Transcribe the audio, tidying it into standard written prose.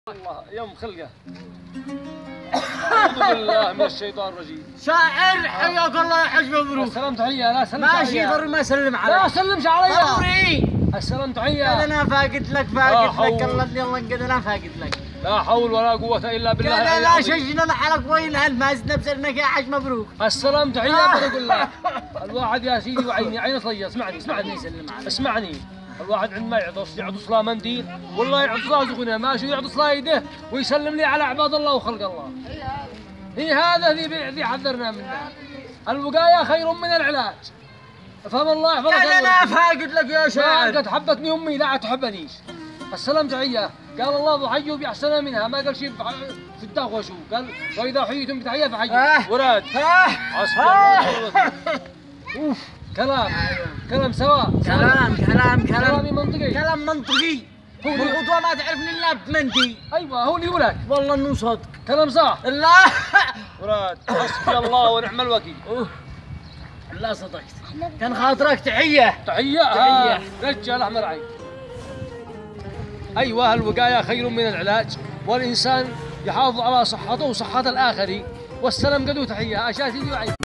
الله يوم خلقه. أعوذ بالله من الشيطان الرجيم. شاعر حياك الله يا حج مبروك. السلام تحية. لا سلم علي. ماشي ضروري ما اسلم عليك. لا سلمش علي. ضروري. السلام تحية. قال انا فاقد لك الله يلا قد انا فاقد لك. لا حول ولا قوة إلا بالله. قال لا شجنا حلق وين ما زدنا بسرنك يا حج مبروك. السلام تحية بقول لك. الواحد يا سيدي وعيني صيّة. اسمعني اسمعني. الواحد عندما يعطس له منديل والله يعطس له زغنه ماشي ويعطس له يده ويسلم لي على عباد الله وخلق الله. هي هذا ذي حذرنا منه. الوقاية خير من العلاج. فهم الله يحفظك. قال انا فاقد لك يا شاعر. قد حبتني امي لا تحبنيش. السلام تحية. قال الله حيوا باحسن منها، ما قال شيء في الدغوه شو قال واذا حييتم بتحيه فحيوا. وراد حسبي الله. اوف كلام سواء. كلامي منطقي. كلام منطقي. والخطوه ما تعرفني الا بمندي. ايوه هو اللي يقولك. والله انه صدق. كلام صح. لا وراد حسبي الله ونعم الوكيل. لا صدقت. كان خاطرك تحيه. تحيه. رجال احمر عين. ايوه الوقايه خير من العلاج، والانسان يحافظ على صحته وصحه الاخرين. والسلام قدو تحيه. اشياء سيدي وعين.